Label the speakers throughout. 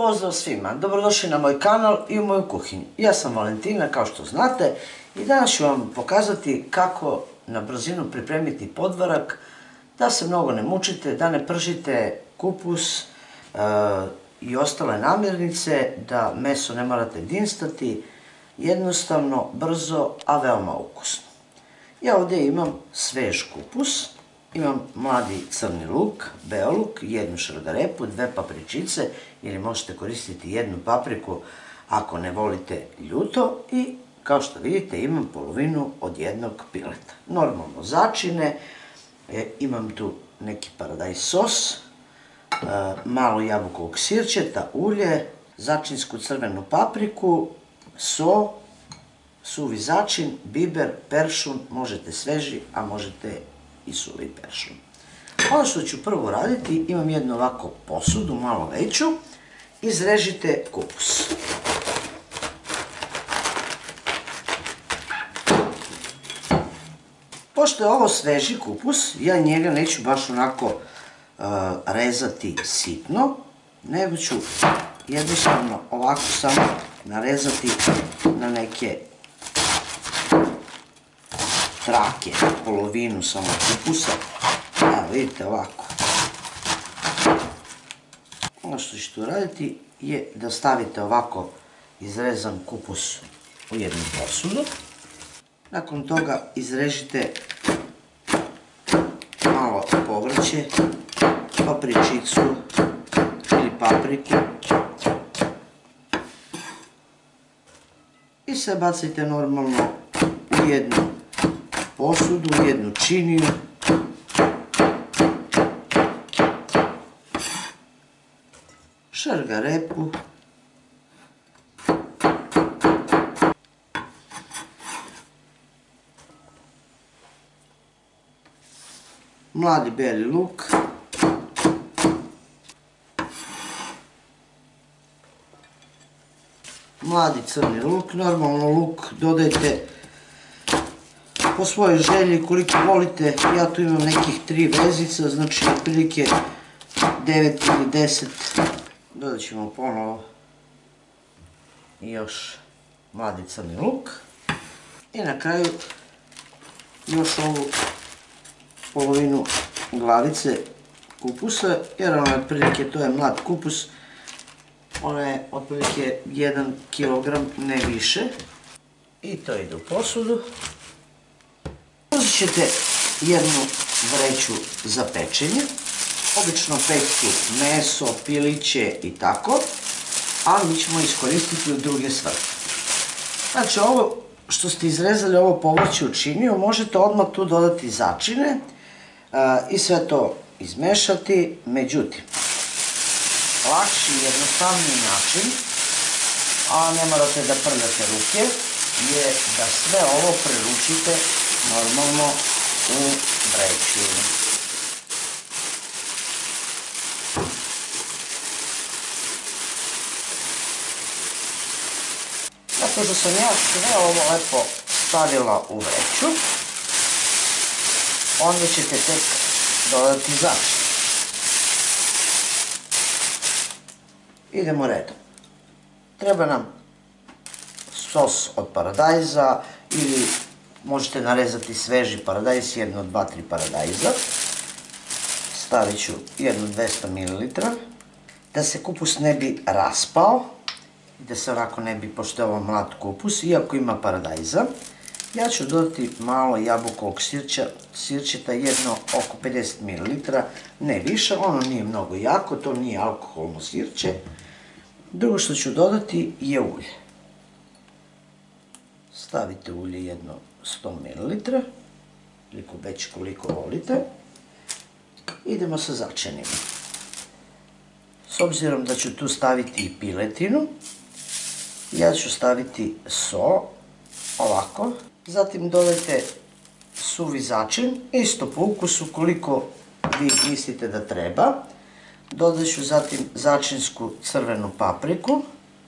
Speaker 1: Pozdrav svima, dobrodošli na moj kanal i u moju kuhinju. Ja sam Valentina, kao što znate, i danas ću vam pokazati kako na brzinu pripremiti podvarak, da se mnogo ne mučite, da ne pržite kupus i ostale namirnice, da meso ne morate dinstati, jednostavno, brzo, a veoma ukusno. Ja ovdje imam svež kupus, imam mladi crni luk, beo luk, jednu šargarepu, 2 papričice ili možete koristiti jednu papriku ako ne volite ljuto i kao što vidite imam polovinu od jednog pileta. Normalno začine, imam tu neki paradajz sos, malo jabukovog sirćeta, ulje, začinsku crvenu papriku, so, suvi začin, biber, peršun, možete sveži, a možete i suvi peršun. Ono što ću prvo raditi, imam jednu ovako posudu, malo veću, izrežite kupus. Pošto je ovo sveži kupus, ja njega neću baš onako rezati sitno, nego ću jednostavno ovako samo narezati na neke trake, polovinu samo kupusa. Evo vidite ovako. Ono što ćete uraditi je da stavite ovako izrezan kupus u jednu posudu. Nakon toga izrežite malo povrće, papričicu ili papriku i sve bacite normalno u jednu posudu, u jednu činiju. Šargarepu, mladi beli luk, mladi crni luk, normalno luk dodajte po svojoj želji koliko volite. Ja tu imam nekih 3 vezica, znači otprilike 9 ili 10. Dodat ćemo ponovo i još mladi crni luk. I na kraju još ovu polovinu glavice kupusa, jer ono je otprilike, to je mlad kupus, ono je otprilike 1 kg, ne više. I to ide u posudu. Uzet ćete jednu vreću za pečenje. Obično peću meso, piliće i tako, ali mi ćemo iskoristiti u druge svrhe. Znači ovo što ste izrezali, ovo povrće u činiju, možete odmah tu dodati začine i sve to izmešati. Međutim, lakši i jednostavniji način, a ne morate da prljate ruke, je da sve ovo preručite normalno u vreću. Tako što sam ja sve ovo lepo stavila u vreću, onda ćete tek dodati začin. Idemo redom. Treba nam sos od paradajza ili možete narezati sveži paradajz, jedno od 2-3 paradajza. Stavit ću jedno 200 ml. Da se kupus ne bi raspao, da se onako ne bi, pošto je ovo mlad kupus, iako ima paradajza, ja ću dodati malo jabukovog sirćeta, jedno oko 50 ml, ne više, ono nije mnogo jako, to nije alkoholno sirće. Drugo što ću dodati je ulje. Stavite ulje jedno 100 ml, već koliko volite. Idemo sa začinima. S obzirom da ću tu staviti i piletinu, ja ću staviti so, ovako. Zatim dodajte suvi začin, isto po ukusu koliko vi mislite da treba. Dodat ću zatim začinsku crvenu papriku.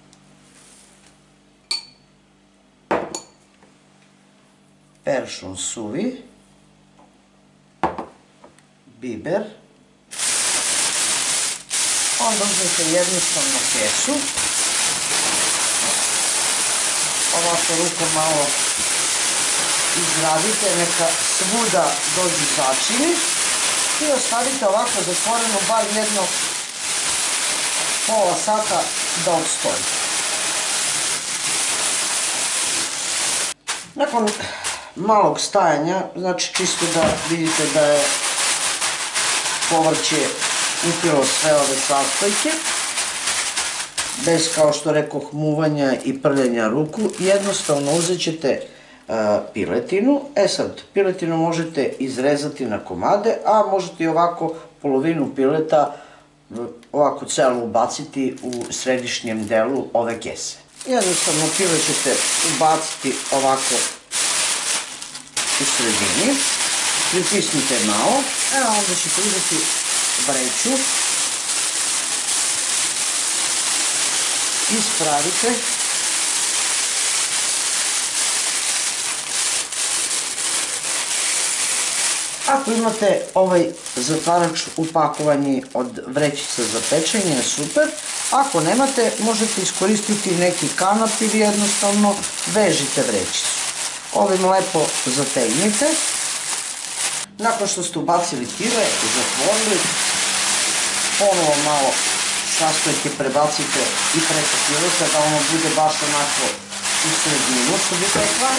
Speaker 1: Peršun suvi. Biber. Onda uzmete jednostavno kesu, ovako rukom malo izradite, neka svuda dođu začini i ostavite ovako zatvoreno bar jedno pola sata da odstoji. Nakon malog stajanja, znači čisto da vidite da je povrće upilo sve ove sastojke, bez, kao što rekoh, muvanja i prljanja ruku, jednostavno uzet ćete piletinu. Sad, piletinu možete izrezati na komade, a možete i ovako polovinu pileta ovako celu ubaciti u središnjem delu ove kese. Jednostavno pilet ćete ubaciti ovako u sredini, pritisnite malo, a onda ćete uzeti vreću, ispravite, ako imate ovaj zatvarač upakovanje od vrećica za pečenje, super. Ako nemate, možete iskoristiti neki kanap ili jednostavno vežite vrećicu. Ovim lepo zategnite. Nakon što ste ubacili pile i zatvorili, ponovo malo sastojke prebacite i preko pileta da ono bude baš onako u sredinu, što bi rekla.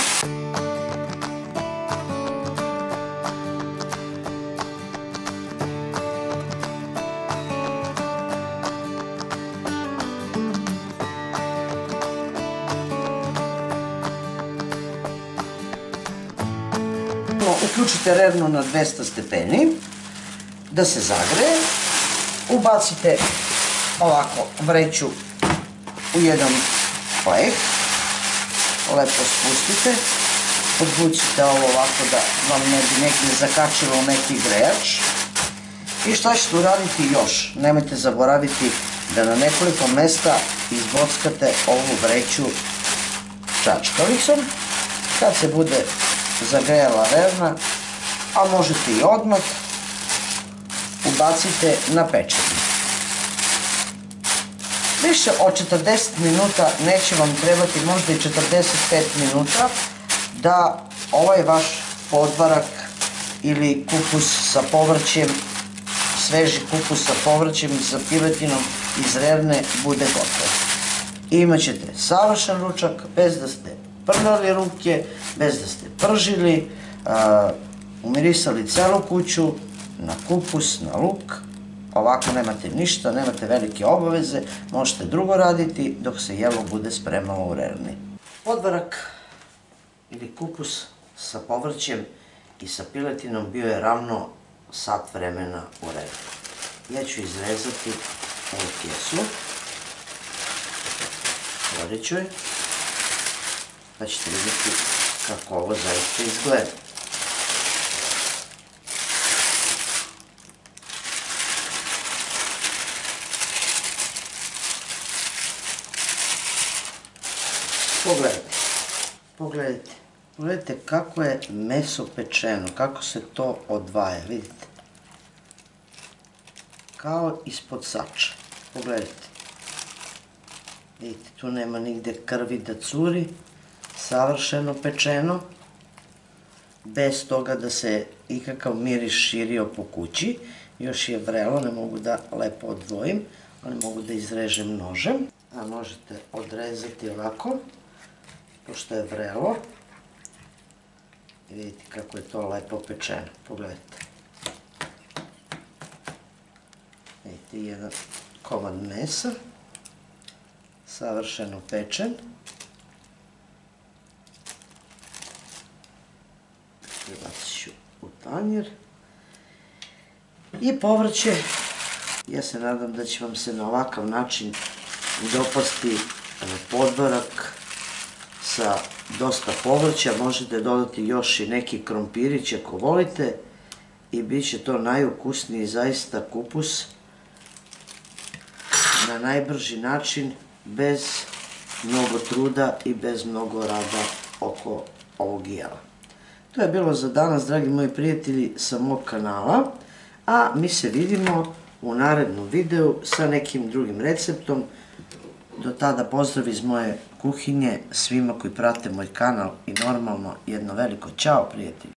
Speaker 1: Uključite revno na 200 stepeni da se zagreje, ubacite ovako vreću u jedan pleh, lepo spustite, podvucite ovo ovako da vam ne bi negdje zakačilo neki grejač. I šta ćete uraditi još? Nemojte zaboraviti da na nekoliko mesta izbockate ovu vreću čačkalicom. Kad se bude zagrejala revna, a možete i odmah, ubacite na pečenje. Više od 40 minuta neće vam trebati, možda i 45 minuta, da ovaj vaš podvarak ili kupus sa povrćem, sveži kupus sa povrćem i sa piletinom iz revne bude gotov. Imaćete savršen ručak bez da ste prljali ruke, bez da ste pržili, umirisali celu kuću na kupus, na luk. Ovako nemate ništa, nemate velike obaveze, možete drugo raditi dok se jelo bude spremalo u revni. Podvarak ili kupus sa povrćem i sa piletinom bio je ravno sat vremena u revni. Ja ću izrezati ovu kesu, otvorit ću je, pa ćete vidjeti kako ovo zaista izgleda. Pogledajte kako je meso pečeno, kako se to odvaja, vidite. Kao ispod sača, pogledajte. Vidite, tu nema nigde krvi da curi, savršeno pečeno, bez toga da se ikakav miris širio po kući. Još je vrelo, ne mogu da lepo odvojim, ali mogu da izrežem nožem. A možete odrezati ovako, pošto je vrelo. I vidite kako je to lepo pečeno, pogledajte. Vidite, jedan komad mesa, savršeno pečen. Prebacit ću u tanjer. I povrće. Ja se nadam da će vam se na ovakav način dopasti podvarak sa dosta povrća. Možete dodati još i neki krompirić ako volite i bit će to najukusniji zaista kupus na najbrži način, bez mnogo truda i bez mnogo rada oko ovog jela. To je bilo za danas, dragi moji prijatelji, sa mog kanala, a mi se vidimo u narednom videu sa nekim drugim receptom. Do tada pozdrav iz moje kuhinje svima koji prate moj kanal i normalno jedno veliko ćao prijatelji.